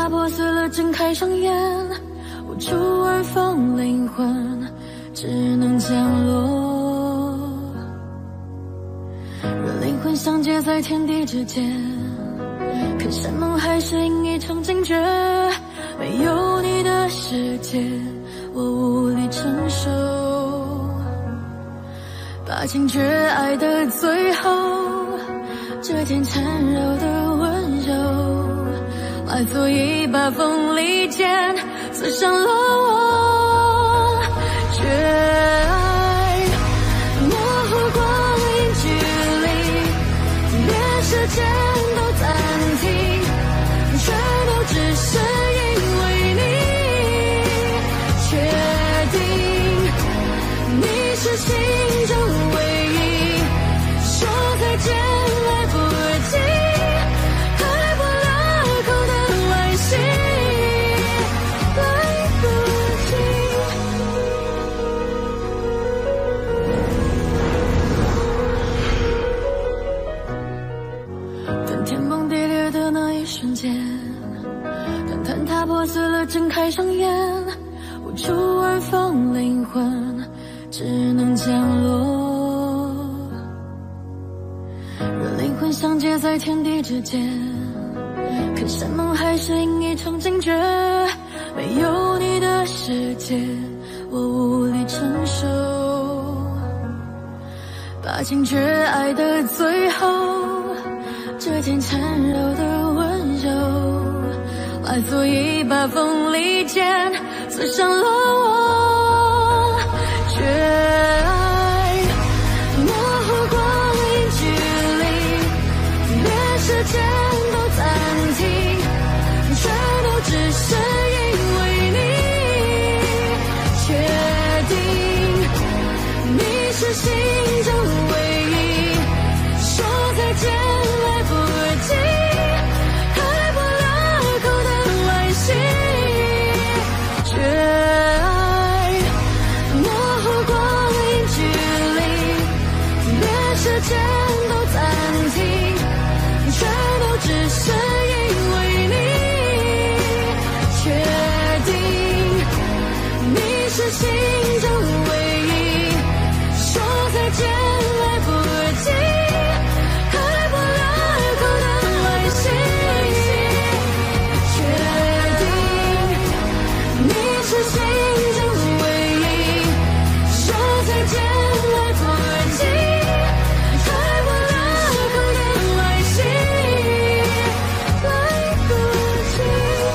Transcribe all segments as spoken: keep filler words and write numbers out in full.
塌破碎了，睁开双眼，无处安放灵魂，只能降落。若灵魂相接在天地之间，可山盟海誓因一场惊觉，没有你的世界，我无力承受。把情绝爱的最后，这点缠绕的温柔，来做一把锋利剑，刺伤了我。绝爱模糊光阴距离，连时间都暂停，全都只是因为你。确定你是心中唯一，说再见来不及，开不了口的惋惜，来不及。等天崩地裂的那一瞬间，当坍塌破碎了，睁开双眼，无处安放灵魂，只能降落。若灵魂相接在天地之间，可山盟海誓因一场惊觉，没有你的世界，我无力承受。把情绝爱的最后，这点缠绕的温柔，来做一把锋利剑，刺伤了我。绝爱模糊光阴距离，连时间都暂停，全都只是因为你。确定你是心中唯一，说再见来不及，开不了口的惋惜。绝爱模糊光阴距离，连时间都暂停，全都只是因为你。确定你是心中唯一，说再见来不及，开不了口的惋惜。确定你是心中唯一，说再见来不及，开不了口的惋惜，来不及。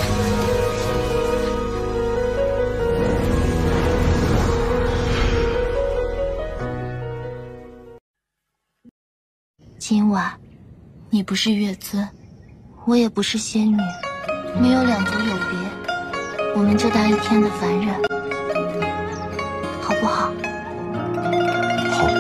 今晚，你不是月姿，我也不是仙女，没有两途有别，我们就当一天的凡人，好不好？ 好。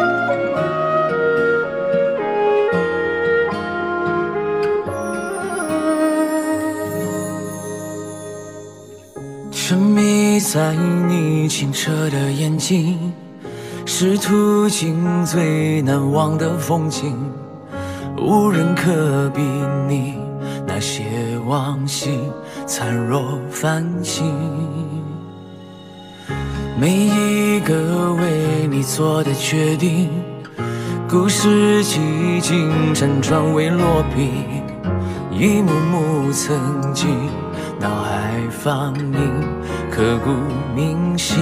沉迷在你清澈的眼睛，是途经最难忘的风景，无人可比拟那些往昔灿若繁星。每一个为你做的决定，故事几经辗转未落笔，一幕幕曾经脑海放映，刻骨铭心。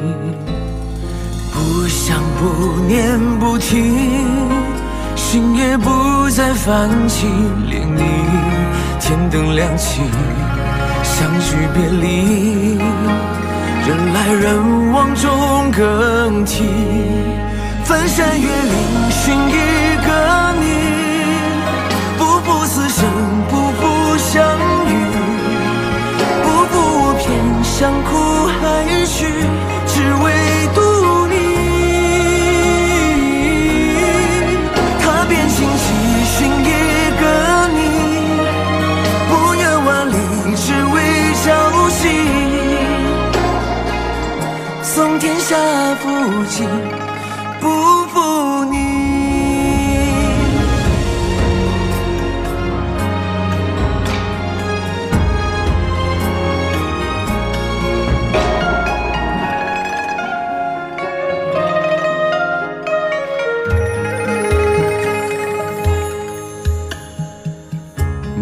不想不念不听，心也不再泛起涟漪。天灯亮起，相聚别离，人来人往中更替。翻山越岭寻一个你，步步死生，步步相遇，步步偏向苦海去，只为独你。踏遍荆棘寻一个你，不远万里只为朝夕。送天下负尽，不负你。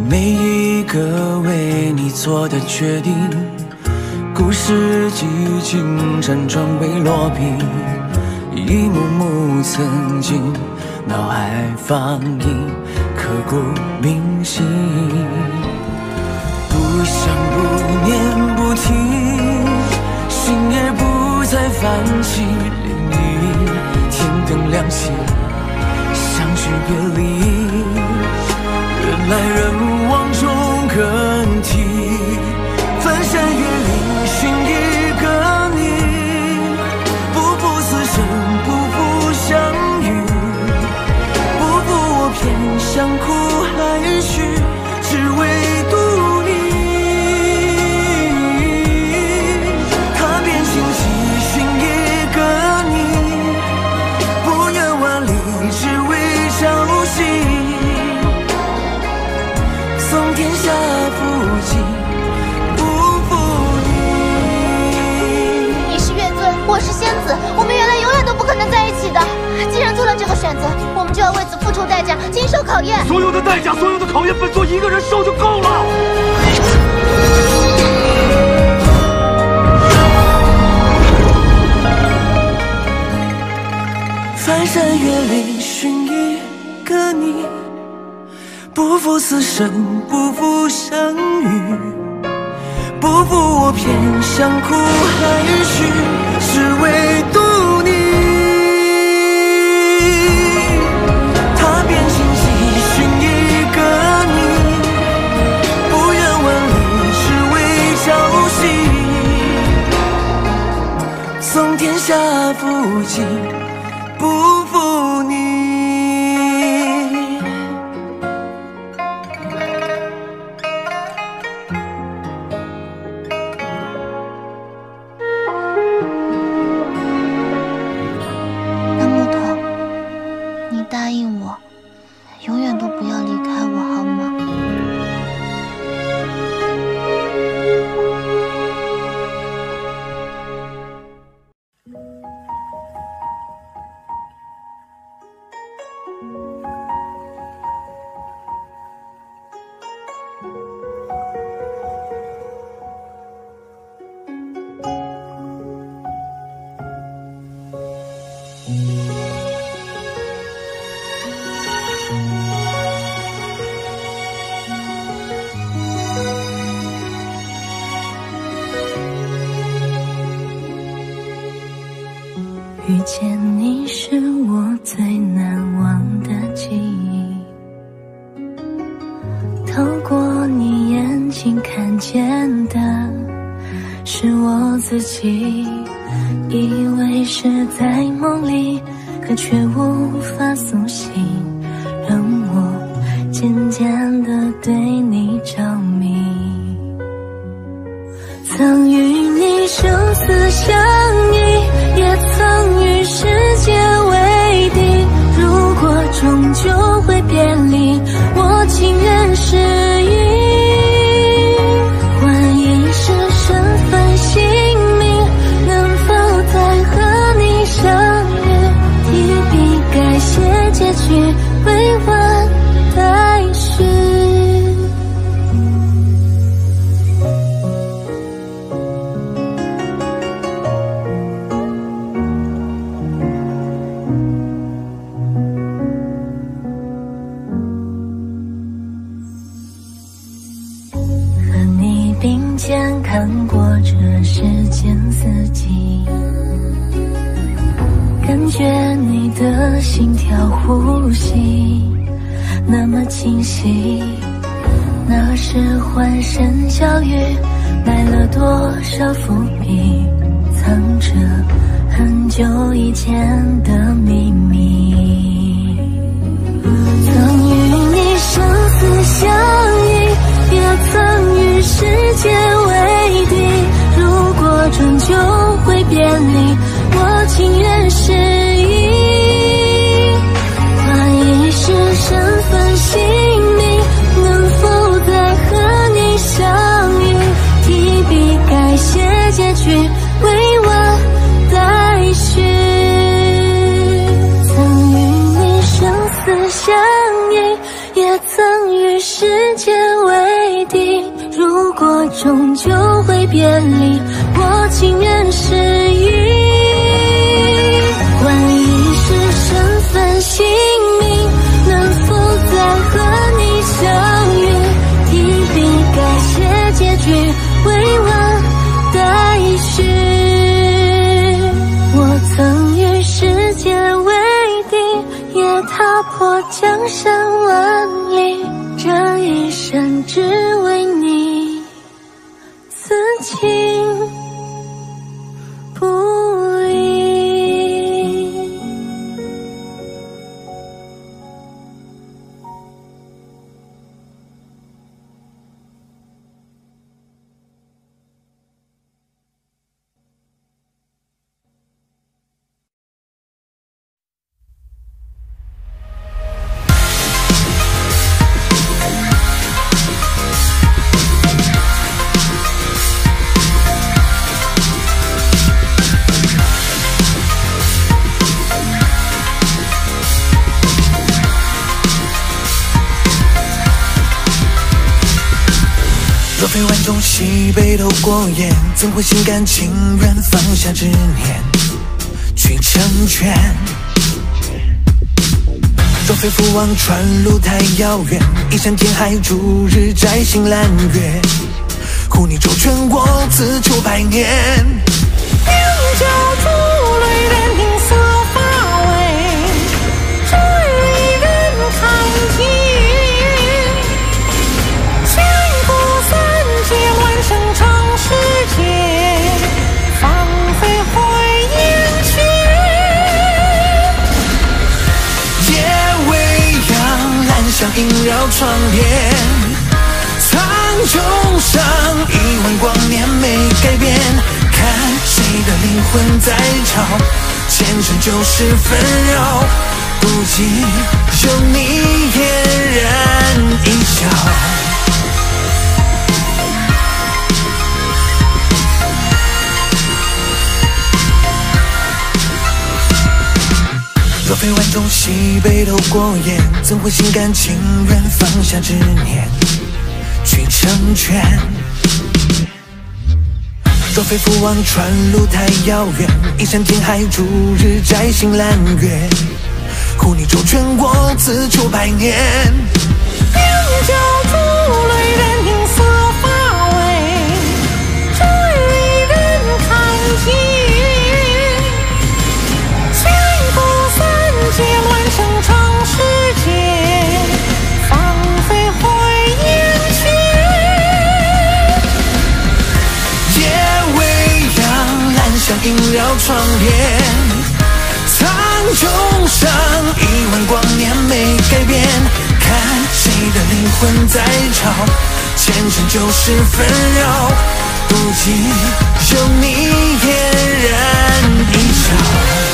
每一个为你做的决定，故事几经辗转未落笔，一幕幕曾经脑海放映，刻骨铭心。不想不念不听，心也不再泛起涟漪。天灯亮起，相聚别离，人来人往中更替。翻山越岭寻一个你，不负此生不负相遇，不负我偏向苦海去，只为独你。踏遍荆棘寻一个你，不远万里只为朝夕，送天下负尽。 我是仙子，我们原来永远都不可能在一起的。既然做了这个选择，我们就要为此付出代价，经受考验。 所有的代价，所有的考验，本座一个人受就够了。 翻山越岭寻一个你，不负此生不负相遇，不负我偏向苦海去，只为独你。踏遍荆棘寻一个你，不远万里只为朝夕，送天下负尽，不负你。 答应我，永远都不要离开我，好吗？ 遇见你是我最难忘的记忆，透过你眼睛看见的是我自己，以为是在梦里，可却无法苏醒，让我渐渐地对你着迷。曾与你生死相依，也曾与世界为敌，如果终究会别离，我情愿失忆，换一世身份姓名，能否再和你相遇，提笔改写结局，未完待续。并肩看过这世间四季，感觉你的心跳呼吸那么清晰。那时欢声笑语，埋了多少伏笔，藏着很久以前的秘密。曾与你生死相依，也曾与世界为敌，如果终究会别离，我情愿失忆，换一世身份姓名，能否再和你相遇，提笔改写结局，未完待续。曾与你生死相依，也曾与世界为过终究会别离，我情愿失忆，换一世身份姓名，能否再和你相遇？提笔改写结局，未完待续。我曾与世界为敌，也踏破江山万里，这一生只为你，此情不移。 若非万众喜悲头过眼，怎会心甘情愿放下执念去成全？若非父王传路太遥远，异山天海逐日摘星揽月，护你周全我自求百年。 名教主泪人银色发尾，这一人看尽。世界放飞回眼去， 夜未央，兰香萦绕窗边，苍穹上一万光年没改变，看谁的灵魂在吵，前尘旧事纷扰，不及有你嫣然一笑。若非万众喜悲头过眼，怎会心甘情愿放下执念去成全？若非父王传路太遥远，异山天海逐日摘星揽月，护你周全我自求百年。 名教主泪人银色发尾，这一人看尽。劫乱生长世界，放飞回眼去。 夜未央，兰香萦绕窗边，苍穹上一万光年没改变，看谁的灵魂在吵，前尘旧事纷扰，不及有你嫣然一笑。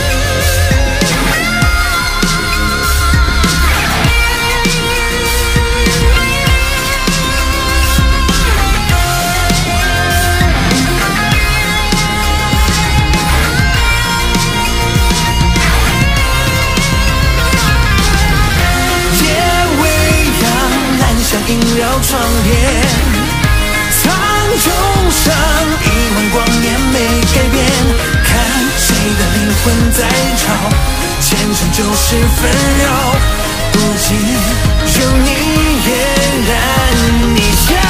萦绕窗边，苍穹上一万光年没改变，看谁的灵魂在吵，前尘旧事纷扰，不及有你嫣然一笑。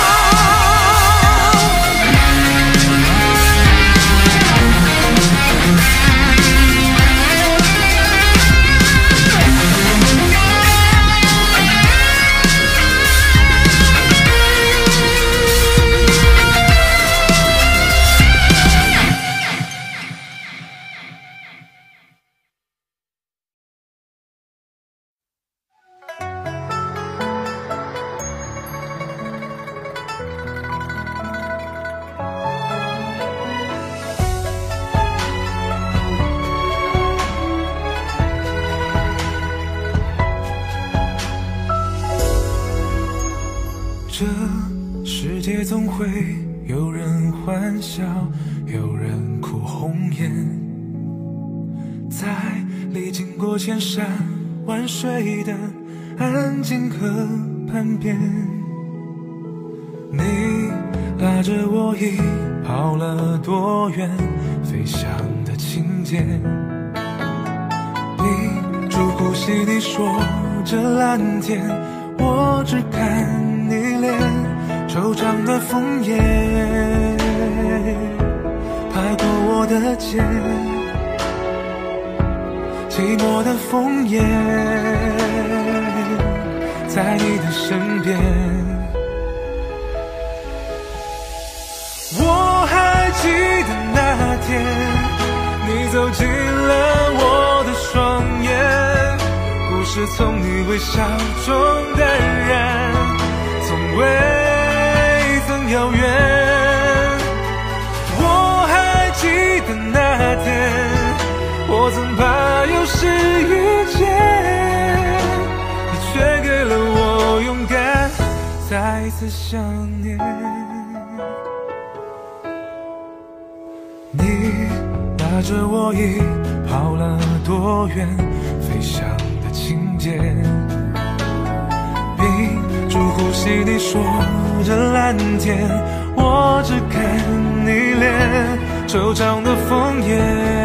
这世界总会有人欢笑，有人哭红颜，在历经过千山万水的安静河畔边， 你拉着我已跑了多远，飞翔的情节。你住呼吸地说着蓝天，我只看你脸，惆怅的枫叶拍过我的肩，寂寞的枫叶在你的身边。我还记得那天你走进了我的双眼，故事从你微笑中淡然，从未曾遥远。我还记得那天我曾怕有事遇见，你却给了我勇敢，再次想念。你拉着我已跑了多远，飞翔的情节。屏住呼吸地说着蓝天，我只看你脸，惆怅的枫叶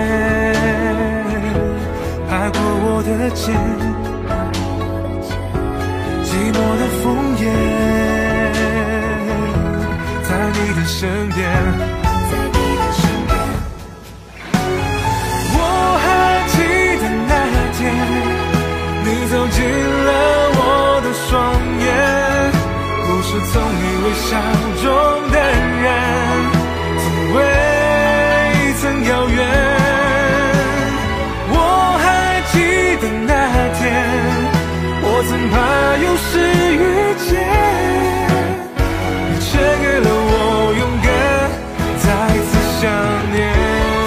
拍过我的肩，寂寞的枫叶在你的身边。我还记得那天你走进了我的双眼，故事从你微笑中淡然，从未曾遥远。我还记得那天我曾怕有事遇见，你却给了我勇敢，再次想念。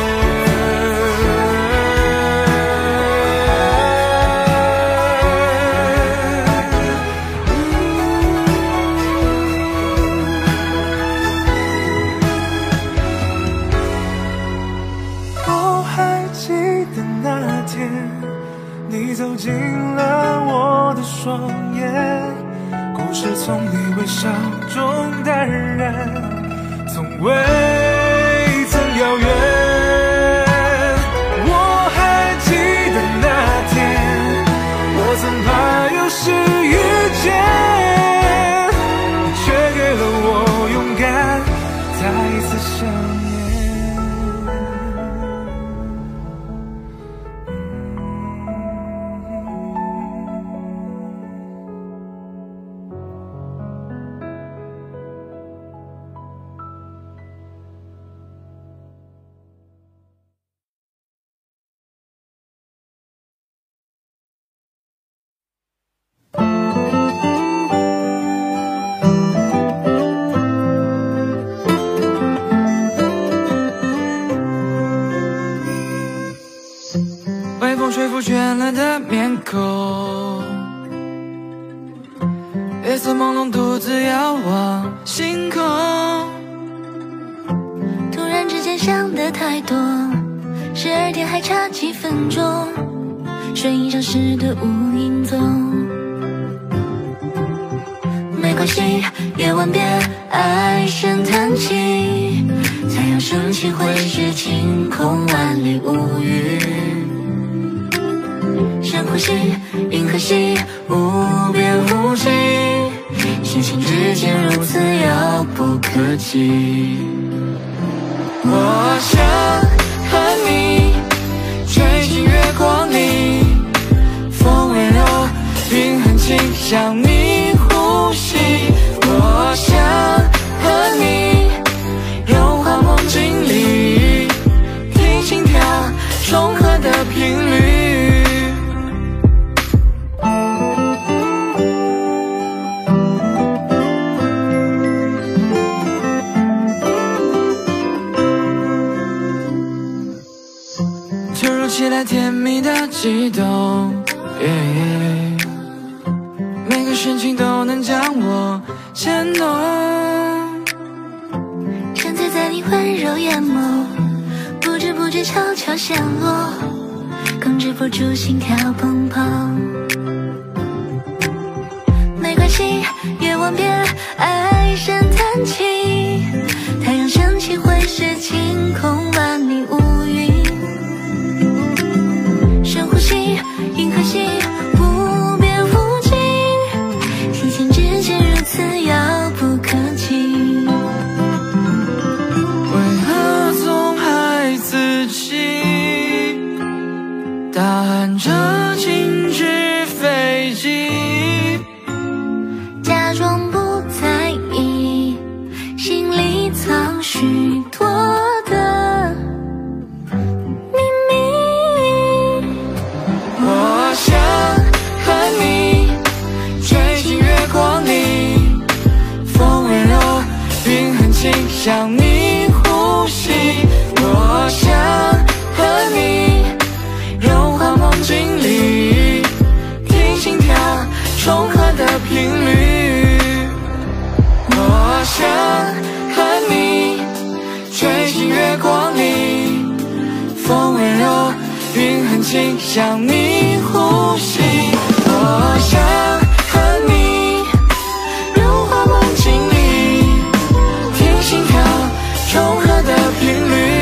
你走进了我的双眼，故事从你微笑中淡然，从未曾遥远。我还记得那天我曾怕有事遇见，你却给了我勇敢，再次想念。 微风吹拂倦了的面孔，夜色朦胧，独自遥望星空。 突然之间想的太多，十二点还差几分钟，瞬移消失的无影踪。没关系，夜晚别唉声叹气，太阳升起会使晴空万里无云。深呼吸，银河系，无边无际，心情之间如此遥不可及。 我想和你吹进月光里，风温柔，云很轻，向你呼吸。我想和你融化梦境里，听心跳重合的频率。突如其来甜蜜的悸动， yeah, yeah 每个神情都能将我牵动， 沉醉在你温柔眼眸，不知不觉悄悄陷落，控制不住心跳砰砰。没关系，夜晚别唉声叹想你呼吸。我想和你融化梦境里听心跳重合的频率。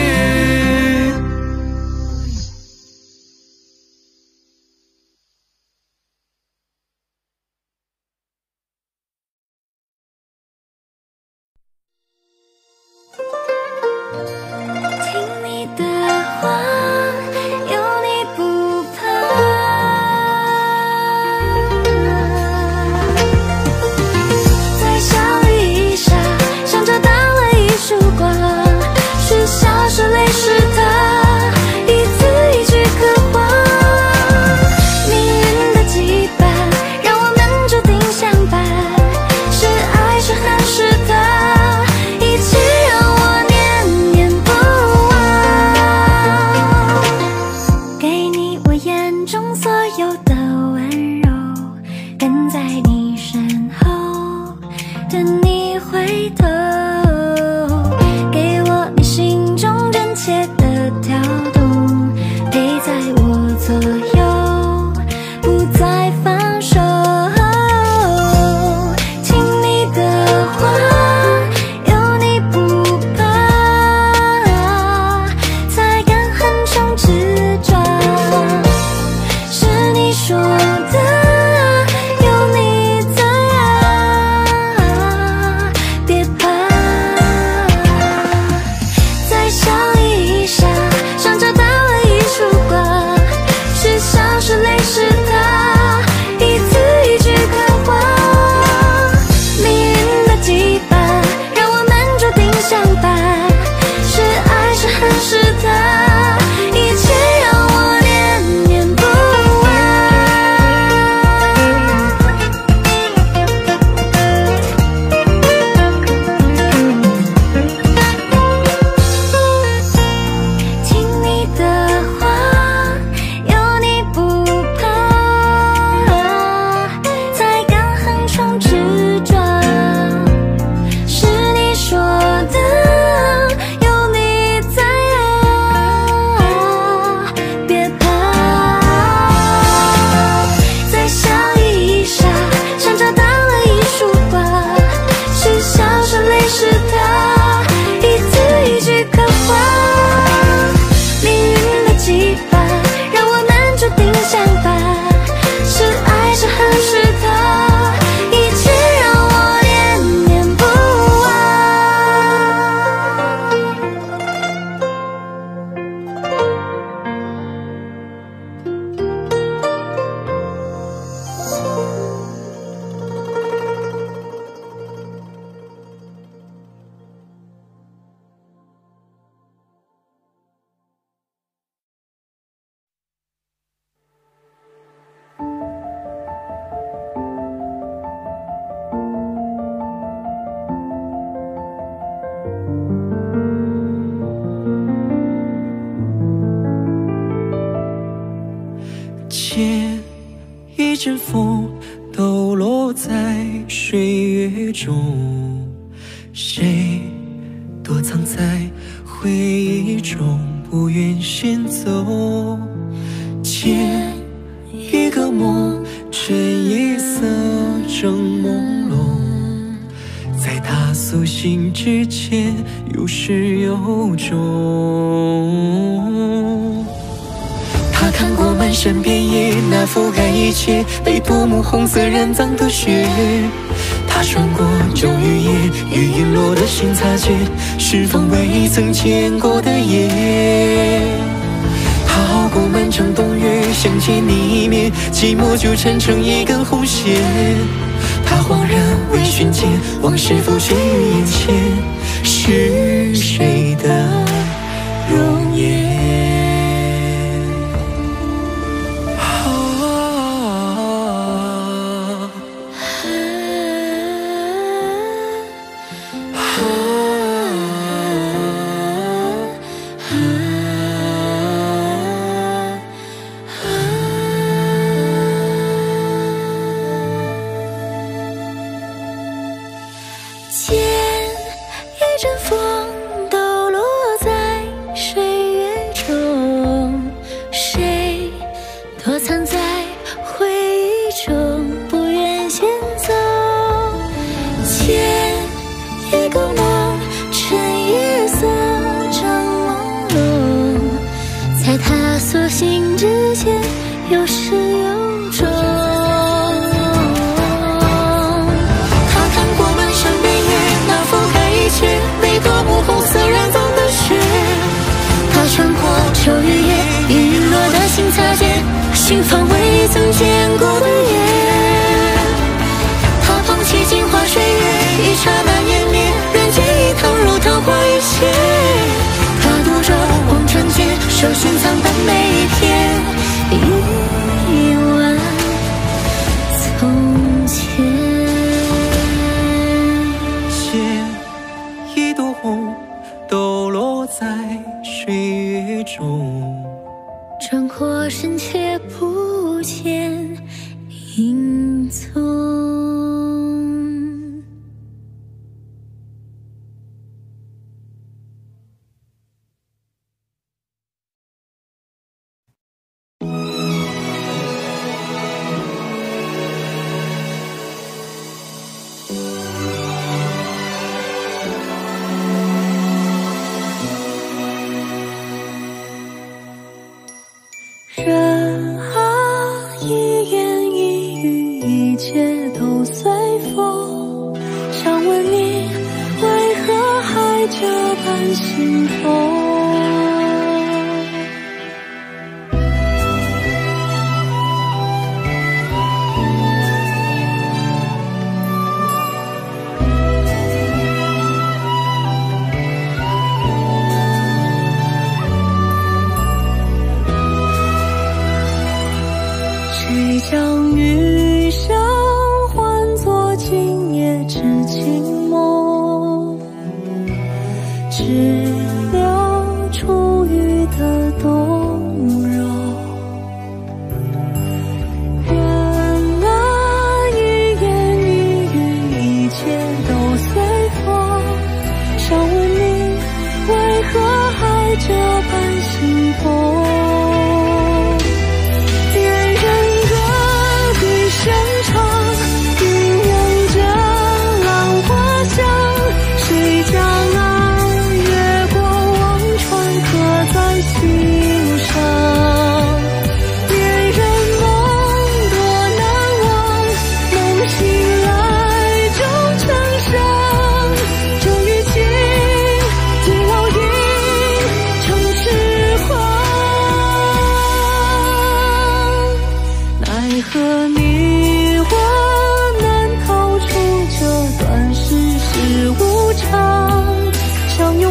见一阵风抖落在水月中，谁躲藏在回忆中不愿先走。见一个梦，趁夜色正朦胧，在他苏醒之前有始有终。他看过漫山遍野那覆盖一切被夺目红色染脏的雪，他穿过旧雨夜，雨阴落的新擦肩，是否未曾见过的夜。他熬过漫长冬月，想见你一面，寂寞就缠成一根红线。他恍然微醺间，往事浮现于眼前，是谁的容颜？ 前，一个梦，趁夜色张望了，在他苏醒之前，有始有终。他看过漫山遍野，那覆盖一切，每朵幕红色染脏的雪。他穿过秋雨夜，与陨落的心擦肩，寻访未曾见过的夜。他捧起镜花水月，一刹那湮灭，人间一趟如昙花一现。他独守红尘间，守寻藏的每一天，一万从前。 写一朵红，抖落在水月中， 转过身却不见影踪。人啊，一言一语，一切都随风。想问你，为何还这般心痛？谁将余生换作今夜之情梦？只留初遇的动容。人啊，一言一语，一切都随风。想问你，为何还这般心痛？想用